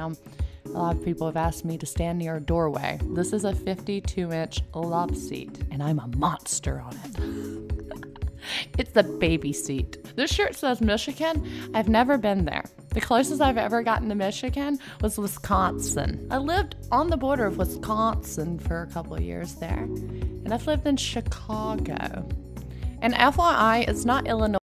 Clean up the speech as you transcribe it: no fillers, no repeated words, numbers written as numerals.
Instagram, a lot of people have asked me to stand near a doorway. This is a 52-inch love seat, and I'm a monster on it. It's the baby seat. This shirt says Michigan. I've never been there. The closest I've ever gotten to Michigan was Wisconsin. I lived on the border of Wisconsin for a couple of years there, and I've lived in Chicago. And FYI, it's not Illinois.